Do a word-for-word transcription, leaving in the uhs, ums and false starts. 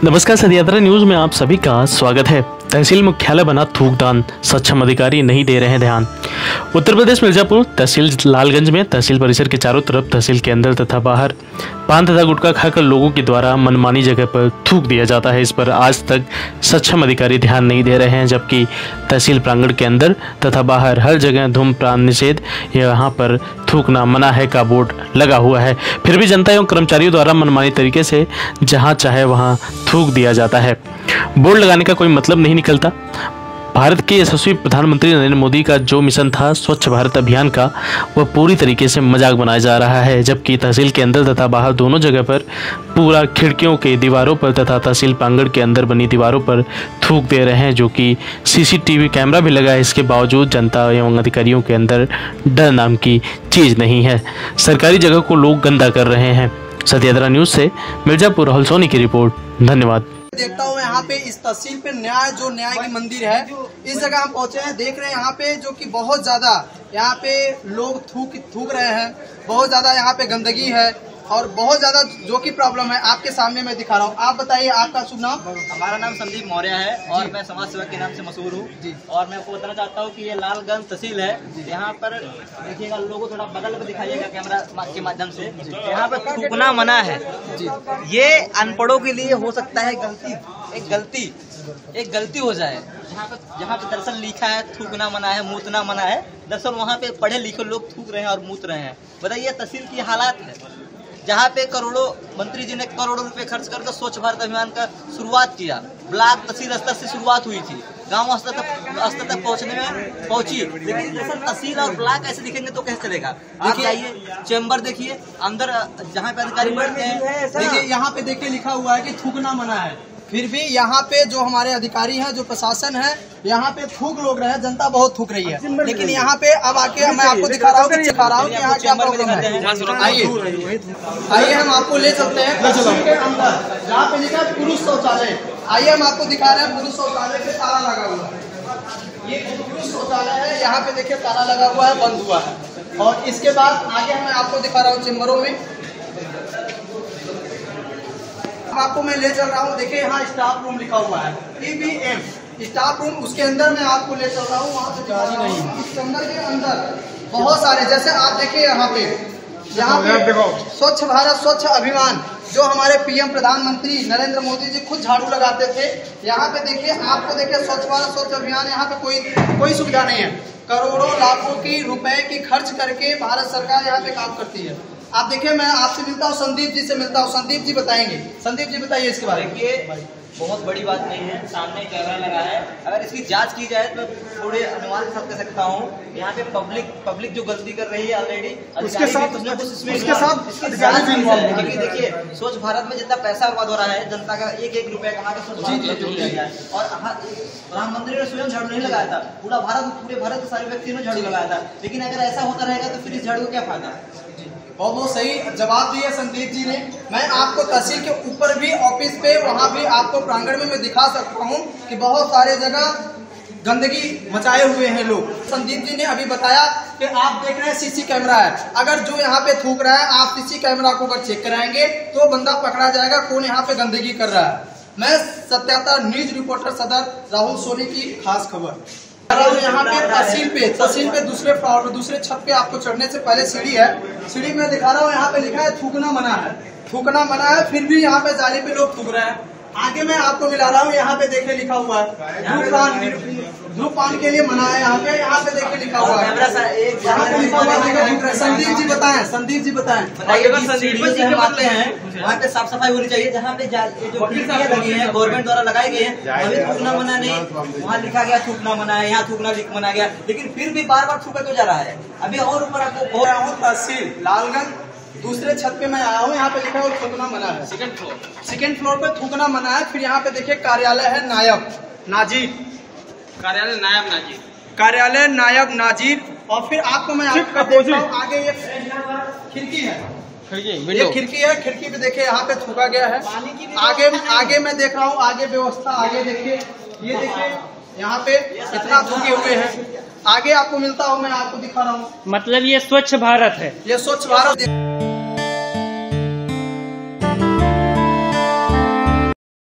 नमस्कार, सदयात्रा न्यूज में आप सभी का स्वागत है। तहसील मुख्यालय बना थूकदान, सक्षम अधिकारी नहीं दे रहे ध्यान। उत्तर प्रदेश मिर्जापुर तहसील लालगंज में तहसील परिसर के चारों तरफ तहसील के अंदर तथा बाहर पान तथा गुटखा खाकर लोगों के द्वारा मनमानी जगह पर थूक दिया जाता है। इस पर आज तक सक्षम अधिकारी ध्यान नहीं दे रहे हैं, जबकि तहसील प्रांगण के अंदर तथा बाहर हर जगह धूम्रपान निषेध, यहाँ पर थूकना मना है का बोर्ड लगा हुआ है। फिर भी जनता एवं कर्मचारियों द्वारा मनमानी तरीके से जहाँ चाहे वहाँ थूक दिया जाता है। बोर्ड लगाने का कोई मतलब नहीं निकलता। भारत के यशस्वी प्रधानमंत्री नरेंद्र मोदी का जो मिशन था स्वच्छ भारत अभियान का, वह पूरी तरीके से मजाक बनाया जा रहा है, जबकि तहसील के अंदर तथा बाहर दोनों जगह पर पूरा खिड़कियों के दीवारों पर तथा तहसील प्रांगण के अंदर बनी दीवारों पर थूक दे रहे हैं, जो कि सीसीटीवी कैमरा भी लगा है। इसके बावजूद जनता एवं अधिकारियों के अंदर डर नाम की चीज़ नहीं है। सरकारी जगह को लोग गंदा कर रहे हैं। सदयात्रा न्यूज से मिर्जापुर राहुल सोनी की रिपोर्ट। धन्यवाद। देखता हूँ यहाँ पे इस तहसील पे न्याय जो न्याय की मंदिर है, इस जगह हम पहुँचे हैं। देख रहे हैं यहाँ पे जो कि बहुत ज्यादा यहाँ पे लोग थूक थूक रहे हैं, बहुत ज्यादा यहाँ पे गंदगी है और बहुत ज्यादा जो कि प्रॉब्लम है आपके सामने मैं दिखा रहा हूँ। आप बताइए, आपका शुभ नाम? हमारा नाम संदीप मौर्य है और मैं समाज सेवक के नाम से मशहूर हूँ जी। और मैं आपको बताना चाहता हूँ कि ये लालगंज तहसील है। यहाँ पर देखिएगा, लोगों थोड़ा बगल में दिखाइएगा कैमरा के माध्यम से। यहाँ पर थूकना मना है जी। ये अनपढ़ों के लिए हो सकता है गलती, एक गलती एक गलती हो जाए। जहाँ पे जहाँ पे दरअसल लिखा है थूकना मना है, मूतना मना है, दरअसल वहाँ पे पढ़े लिखे लोग थूक रहे हैं और मूत रहे हैं। बताइए, तहसील की हालात है जहाँ पे करोड़ों मंत्री जी ने करोड़ों रुपए खर्च करके स्वच्छ भारत अभियान का शुरुआत किया। ब्लॉक तहसील स्तर से शुरुआत हुई थी, गांव स्तर तक स्तर तक पहुँचने में पहुंची, लेकिन जैसे तहसील और ब्लॉक ऐसे दिखेंगे तो कैसे चलेगा? देखिए, आइए चैम्बर देखिए, अंदर जहाँ पे अधिकारी बैठते हैं, देखिए यहाँ पे देखिए लिखा हुआ है कि थूकना मना है। फिर भी यहाँ पे जो हमारे अधिकारी हैं, जो प्रशासन है, यहाँ पे थूक लोग रहे हैं, जनता बहुत थूक रही है। लेकिन यहाँ पे अब आके मैं आपको दिखा रहा हूँ दिखा रहा हूँ कि यहाँ क्या प्रॉब्लम है। आइए आइए हम आपको ले चलते हैं तहसील के अंदर, जहाँ पे लिखा है पुरुष शौचालय। आइए हम आपको दिखा रहे हैं पुरुष शौचालय पे ताला लगा हुआ है। ये पुरुष शौचालय है, यहाँ पे देखिए ताला लगा हुआ है, बंद हुआ है। और इसके बाद आगे मैं आपको दिखा रहा हूँ चेम्बरों में। आपको मैं ले चल रहा हूँ, देखिए यहाँ स्टाफ रूम लिखा हुआ है, E B M staff room. उसके अंदर मैं आपको ले चल रहा हूँ, वहाँ से दिखा रहा हूँ। इस चैम्बर के अंदर बहुत सारे, जैसे आप देखिए यहाँ पे यहाँ पे स्वच्छ भारत स्वच्छ अभियान जो हमारे पीएम प्रधानमंत्री नरेंद्र मोदी जी खुद झाड़ू लगाते थे। यहाँ पे देखिए, आपको देखिए स्वच्छ भारत स्वच्छ अभियान, यहाँ पे कोई कोई सुविधा नहीं है। करोड़ों लाखों की रुपए की खर्च करके भारत सरकार यहाँ पे काम करती है। आप देखिए, मैं आपसे मिलता हूँ, संदीप जी से मिलता हूँ। संदीप जी बताएंगे। संदीप जी बताइए इसके बारे में। देखिए, बहुत बड़ी बात नहीं है, सामने कैमरा लगा है। अगर इसकी जांच की जाए तो थोड़े अनुमान के साथ कह सकता हूँ, यहाँ पे पब्लिक पब्लिक जो गलती कर रही है ऑलरेडी, उसके साथ उसने कुछ इसमें उसके साथ इसकी जांच भी है। क्योंकि देखिए, स्वच्छ भारत में जितना पैसा बर्बाद हो रहा है, जनता का एक एक रुपया कमा के स्वच्छ भारत में जोड़ दिया गया है। और प्रधानमंत्री ने स्वयं झाड़ू नहीं लगाया था, पूरा भारत पूरे भारत के सारे व्यक्तियों ने झाड़ू लगाया था। लेकिन अगर ऐसा होता रहेगा तो फिर इस झाड़ू का क्या फायदा? बहुत बहुत सही जवाब दिया संदीप जी ने। मैं आपको तहसील के ऊपर भी ऑफिस पे, वहाँ भी आपको प्रांगण में मैं दिखा सकता हूँ कि बहुत सारे जगह गंदगी मचाए हुए हैं लोग। संदीप जी ने अभी बताया कि आप देख रहे हैं सीसी कैमरा है, अगर जो यहाँ पे थूक रहा है आप सीसी कैमरा को अगर चेक कराएंगे तो बंदा पकड़ा जाएगा कौन यहाँ पे गंदगी कर रहा है। मैं सत्यात्रा न्यूज रिपोर्टर सदर राहुल सोनी की खास खबर। यहाँ पे तहसील पे तहसील पे दूसरे फ्लोर दूसरे छत पे आपको चढ़ने से पहले सीढ़ी है, सीढ़ी में दिखा रहा हूँ, यहाँ पे लिखा है थूकना मना है। थूकना मना है, फिर भी यहाँ पे जाली पे लोग थूक रहे हैं। आगे मैं आपको मिला रहा हूँ, यहाँ पे देखिए लिखा हुआ है धूम्रपान धूम्रपान के लिए मना है। यहाँ पे यहाँ पे देखिए लिखा हुआ है, यहाँ पे लिखा हुआ है। संदीप जी बताएं, संदीप जी बताएं बताइए। संदीप जी हम आते हैं, वहाँ पे साफ सफाई होनी चाहिए। जहाँ पे जो खिड़कियाँ लगी हैं गवर्नमेंट द्वारा लगाई गई है, वहीं थूकना मना नहीं, वहाँ लिखा गया थूकना मना है, यहाँ थूकना मना गया, लेकिन फिर भी बार बार थूका क्यों जा रहा है? अभी और ऊपर आपको हो रहा हूँ तहसील लालगंज दूसरे छत पे मैं आया हूँ। यहाँ पे लिखा है थूकना मना है, सेकंड फ्लोर सेकंड फ्लोर पे थूकना मना है। फिर यहाँ पे देखिए कार्यालय है नायब नाजीर, कार्यालय नायब नाजीर कार्यालय नायब नाजीर। और फिर आपको मैं आपको देखता हूँ आगे ये खिड़की है, ये खिड़की है, खिड़की पे देखिए यहाँ पे थूका गया है। आगे आगे मैं देख रहा हूँ, आगे व्यवस्था आगे देखिए, ये देखिए यहाँ पे इतना थूके हुए हैं। आगे आपको मिलता हूँ, मैं आपको दिखा रहा हूँ। मतलब ये स्वच्छ भारत है, ये स्वच्छ भारत।